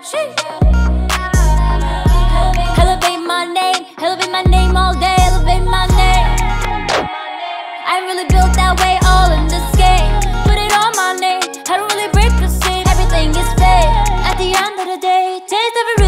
Elevate my name all day, elevate my name. I ain't really built that way all in this game. Put it on my name, I don't really break the scene. Everything is fake. At the end of the day, taste of